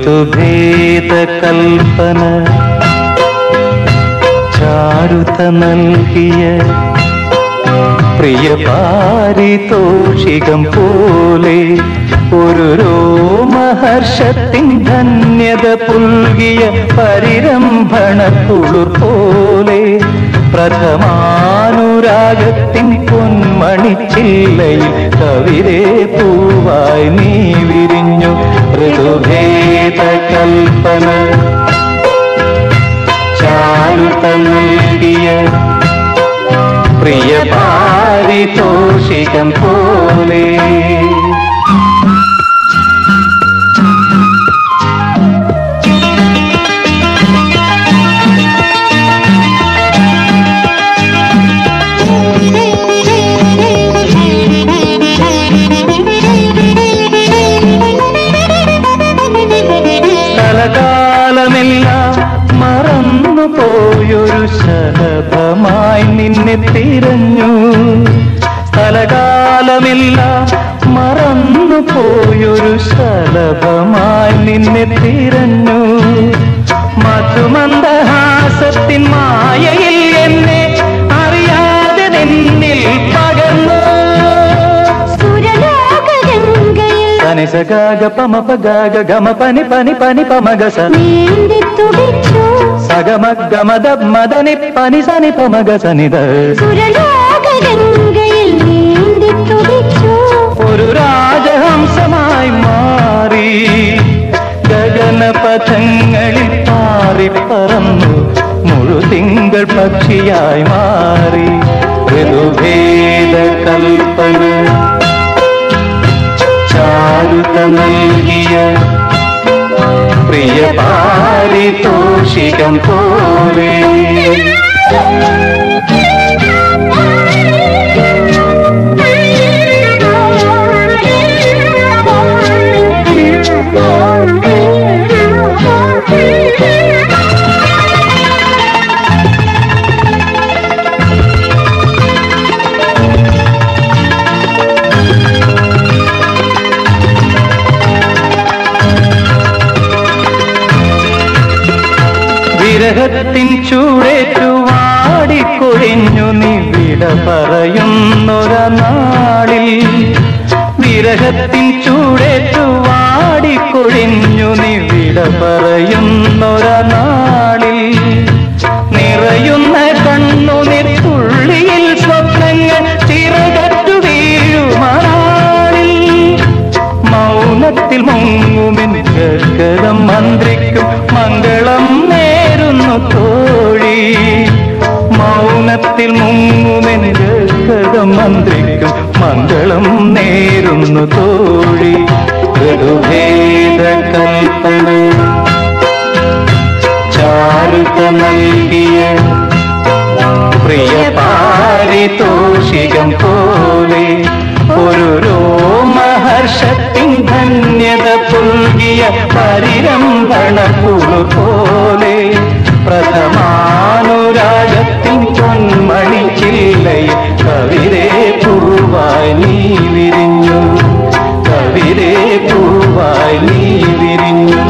ഋതുഭേദ കൽപ്പന ചാരുത നൽകിയ പ്രിയ പാരിതോഷികം പോലെ ഒരു രോമഹർഷത്തിൻ ധന്യത പുൽകിയ പരിരംഭണക്കുളിർ പോലെ പ്രഥമാനുരാഗത്തിൻ പൊന്മണിച്ചില്ലയിൽ കവിതേ പൂവായി നീ വിരിഞ്ഞു. ഋതുഭേദ കൽപ്പന ചാരുത നൽകിയ പ്രിയ പാരിതോഷികം പോലെ. കാലമെല്ലാം മറന്നുപോയൊരു ശലഭമായി നിന്നെ തിരഞ്ഞു. സ്ഥലകാലമെല്ലാം മറന്നുപോയൊരു ശലഭമായി നിന്നെ തിരഞ്ഞു. മധുമന്ദഹാസത്തിൻ മായയിൽ എന്നെ അറിയാതെ നിന്നിൽ പകർന്നു. സനിസഗാഗ പമപഗാഗ ഗമ പനി പനി പനി പമഗസ സഗമഗമദ മദനി പനി സനി പമഗ സനിദ. ഒരു രാജഹംസമായി മാറി ഗഗനപഥങ്ങളിൽ പാറിപ്പറന്നു മുഴുതിങ്കൾ പക്ഷിയായി മാറി. ഋതുഭേദ കൽപ്പന ചാരുത നൽകിയ പ്രിയ പാരിതോഷികം പോലെ. വിരഹത്തിൻ ചൂടേറ്റു വാടിക്കൊഴിഞ്ഞു നീ വിട പറയുന്നൊര നാളിൽ. വിരഹത്തിൻ ചൂടേറ്റു വാടിക്കൊഴിഞ്ഞു നീ വിട പറയുന്നൊര നാളിൽ. നിറയുന്ന കണ്ണുനീർ തുള്ളിയിൽ സ്വപ്നങ്ങൾ ചിറകറ്റു വീഴുമാളിൽ. മൗനത്തിൽ മുങ്ങുമെൻ ഗദ്ഗതം മന്ത്രിക്കും മംഗളം നേരുന്നു തോഴി. മൗനത്തിൽ മുങ്ങുമെൻ ഗദ്ഗതം മന്ത്രിക്കും മംഗളം നേരുന്നു തോഴി. ഋതുഭേദ കൽപ്പന ചാരുത നൽകിയ പ്രിയ പാരിതോഷികം പോലെ ഒരു രോമഹർഷത്തിൻ ധന്യത പുൽകിയ പരിരംഭണക്കുളിർ പോലെ പ്രഥമാനുരാഗത്തിൻ പൊന്മണിച്ചില്ലയിൽ കവിതേ പൂവായി നീ വിരിഞ്ഞു. കവിതേ പൂവായി നീ വിരിഞ്ഞു.